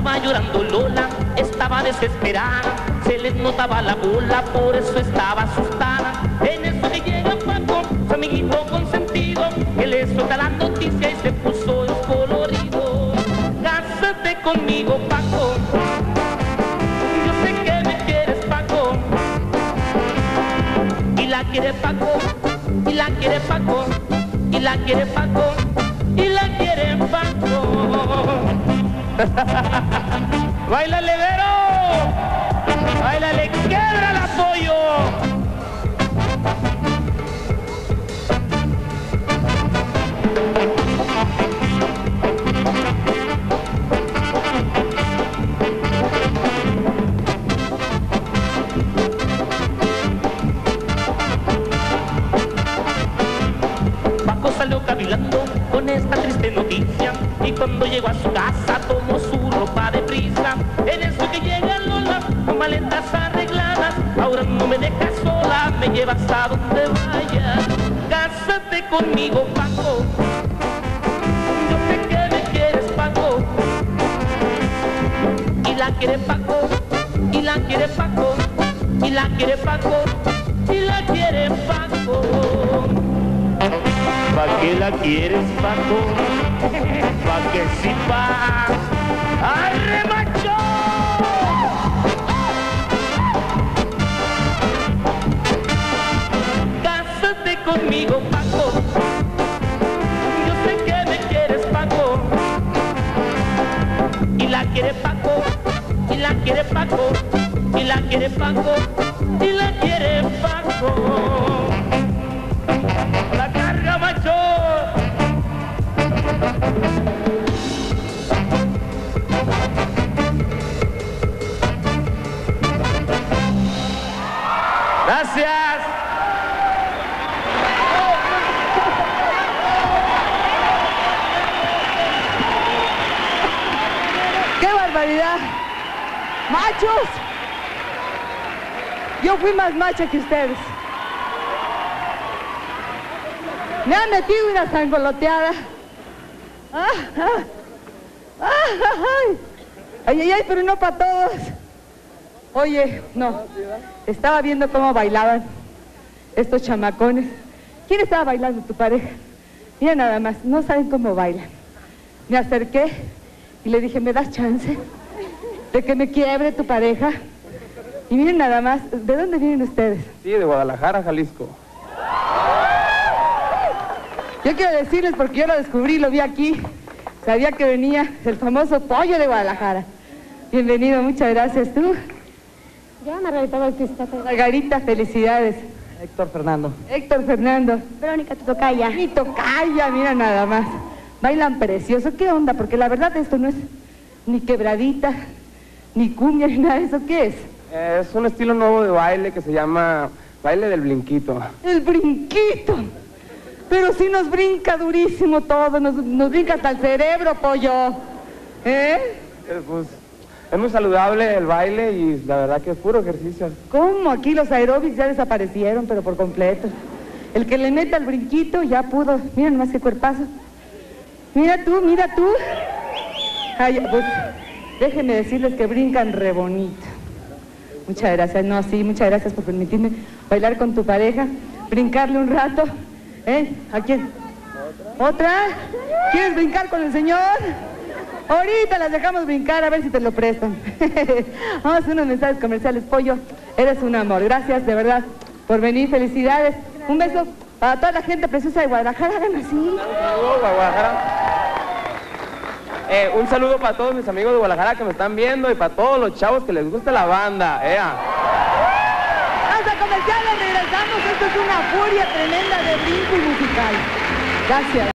Estaba llorando Lola, estaba desesperada, se les notaba la bola, por eso estaba asustada. En eso que llega Paco, su amiguito consentido, que le suelta la noticia y se puso descolorido. Cásate conmigo, Paco, yo sé que me quieres, Paco. Y la quiere Paco, y la quiere Paco, y la quiere Paco, y la quiere Paco. ¡Báilale, Vero! ¡Báilale, quiebra el apoyo! Paco salió cavilando con esta triste noticia y cuando llegó a su casa tomó su ropa de prisa. En eso que llega Lola con maletas arregladas, ahora no me dejas sola, me llevas a donde vayas. Cásate conmigo, Paco, yo sé que me quieres, Paco. Y la quiere Paco, y la quiere Paco, y la quiere Paco, y la quiere Paco. ¿Pa' qué la quieres, Paco? ¿Pa' qué si pa? ¡Arre, macho! Cásate conmigo, Paco, yo sé que me quieres, Paco. Y la quiere Paco, y la quiere Paco, y la quiere Paco, y la quiere Paco. ¡La carga, macho! ¡Gracias! ¡Qué barbaridad! ¡Machos! Yo fui más macha que ustedes. Me han metido una sangoloteada. Ay, ay, ay, pero no para todos. Oye, no. Estaba viendo cómo bailaban estos chamacones. ¿Quién estaba bailando? Tu pareja. Mira nada más, no saben cómo bailan. Me acerqué y le dije, ¿me das chance de que me quiebre tu pareja? Y miren nada más, ¿de dónde vienen ustedes? Sí, de Guadalajara, Jalisco. Yo quiero decirles, porque yo lo descubrí, lo vi aquí. Sabía que venía el famoso pollo de Guadalajara. Bienvenido, muchas gracias. ¿Tú? Yo, Margarita Bautista. Margarita, felicidades. Héctor Fernando. Héctor Fernando. Verónica, tu tocaya. Mi tocaya, mira nada más. Bailan precioso. ¿Qué onda? Porque la verdad esto no es ni quebradita, ni cumbia, ni nada de eso. ¿Qué es? Es un estilo nuevo de baile que se llama baile del brinquito. El brinquito. Pero sí nos brinca durísimo todo, nos brinca hasta el cerebro, pollo. Pues, es muy saludable el baile y la verdad que es puro ejercicio. ¿Cómo? Aquí los aeróbics ya desaparecieron, pero por completo. El que le meta el brinquito ya pudo. Mira nomás qué cuerpazo. Mira tú, mira tú. Ay, pues, déjenme decirles que brincan re bonito. Muchas gracias. No, sí, muchas gracias por permitirme bailar con tu pareja, brincarle un rato. ¿A quién? ¿Otra? ¿Quieres brincar con el señor? Ahorita las dejamos brincar, a ver si te lo prestan. Vamos a hacer unos mensajes comerciales. Pollo, eres un amor. Gracias, de verdad, por venir. Felicidades. Un beso para toda la gente preciosa de Guadalajara. Hagan así. Un saludo para Guadalajara. Un saludo para todos mis amigos de Guadalajara que me están viendo y para todos los chavos que les gusta la banda. Vamos a comerciales, regresamos. Esto es una furia tremenda de brinco y musical. Gracias.